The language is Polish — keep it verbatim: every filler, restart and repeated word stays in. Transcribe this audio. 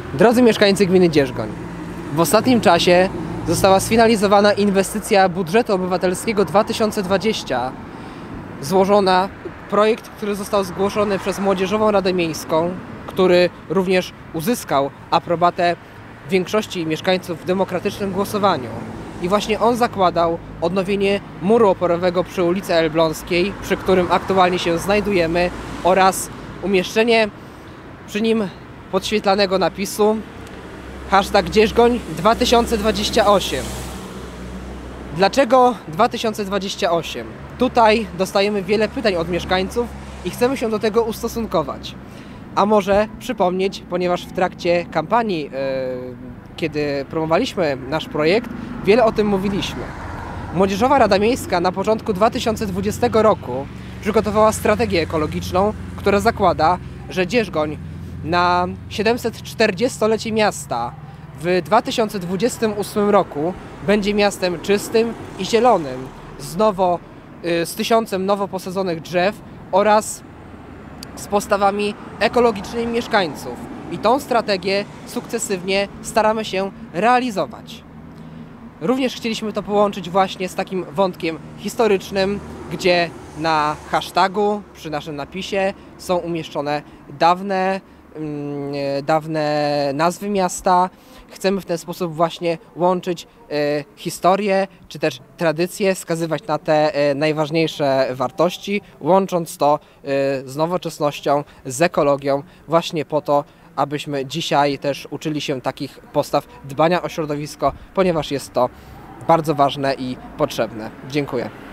Drodzy mieszkańcy gminy Dzierżgoń, w ostatnim czasie została sfinalizowana inwestycja budżetu obywatelskiego dwa tysiące dwudziestego. Złożona projekt, który został zgłoszony przez Młodzieżową Radę Miejską, który również uzyskał aprobatę większości mieszkańców w demokratycznym głosowaniu. I właśnie on zakładał odnowienie muru oporowego przy ulicy Elbląskiej, przy którym aktualnie się znajdujemy, oraz umieszczenie przy nim podświetlanego napisu hashtag Dzierżgoń dwa tysiące dwadzieścia osiem. Dlaczego dwa tysiące dwadzieścia osiem? Tutaj dostajemy wiele pytań od mieszkańców i chcemy się do tego ustosunkować. A może przypomnieć, ponieważ w trakcie kampanii, yy, kiedy promowaliśmy nasz projekt, wiele o tym mówiliśmy. Młodzieżowa Rada Miejska na początku dwa tysiące dwudziestego roku przygotowała strategię ekologiczną, która zakłada, że Dzierżgoń na siedemsetczterdziestolecie miasta w dwa tysiące dwudziestym ósmym roku będzie miastem czystym i zielonym, z, nowo, z tysiącem nowo posadzonych drzew oraz z postawami ekologicznymi mieszkańców. I tą strategię sukcesywnie staramy się realizować. Również chcieliśmy to połączyć właśnie z takim wątkiem historycznym, gdzie na hashtagu, przy naszym napisie są umieszczone dawne, mm, dawne nazwy miasta. Chcemy w ten sposób właśnie łączyć e, historię, czy też tradycję, wskazywać na te e, najważniejsze wartości, łącząc to e, z nowoczesnością, z ekologią, właśnie po to, abyśmy dzisiaj też uczyli się takich postaw dbania o środowisko, ponieważ jest to bardzo ważne i potrzebne. Dziękuję.